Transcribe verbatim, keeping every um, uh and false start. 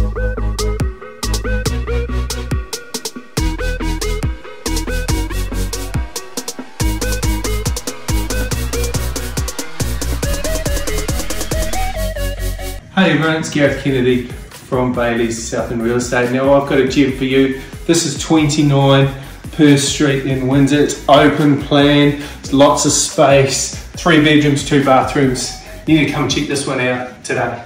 Hey everyone, it's Gareth Kennedy from Bayleys Southland Real Estate. Now I've got a gem for you. This is twenty-nine Perth Street in Windsor. It's open plan, there's lots of space, three bedrooms, two bathrooms. You need to come check this one out today.